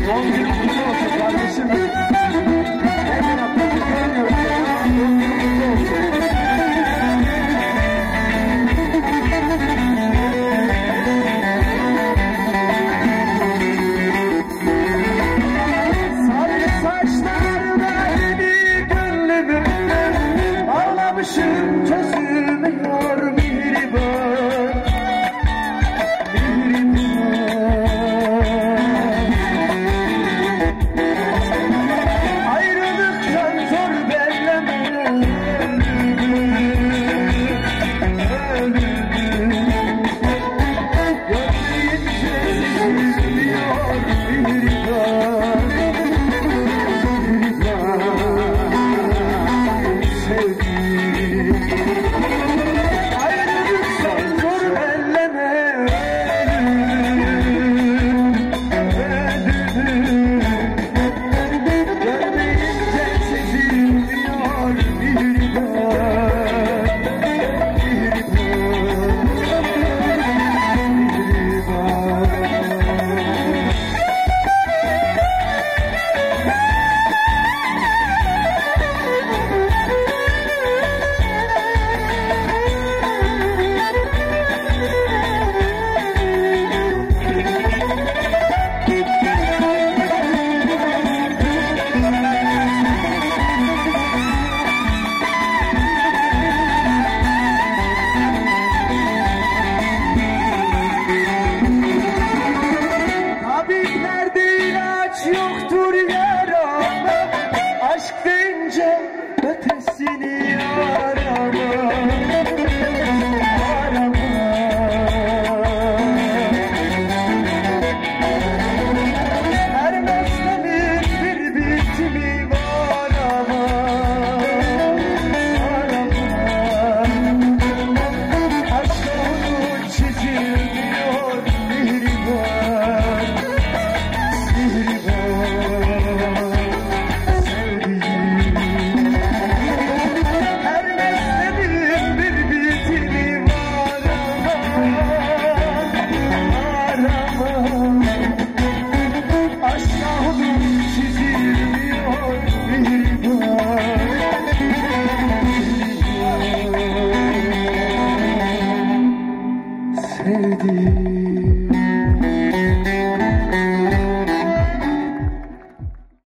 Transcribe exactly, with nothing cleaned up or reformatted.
Doğum günün kutlu olsun kardeşim. Hemen atlatıp geliyorum. Doğum günün kutlu olsun. Sarı saçlar verdi gönlümü, ağlamışım çözülmüyor mihriban, mihriban. Ayrılıktan zor belleme ömrümü, ömrümü. Gözleyince üzülüyor mihriban, mihriban. Sevdiğim ayrılıktan zor belleme ömrümü, ömrümü. Görmeyince sezilmiyor mihriban, tabiplerde ilaç yoktur yarama, aşk deyince ötesini arama, arama. Her mesleğin bir bitimi var ama, arama. Aşk onu çizilmiyor mihriban, mihriban. Sevdiğim her mesleğin bir bitimi var ama, arama. Aşk onu çizilmiyor mihriban, mihriban. Sevdiğim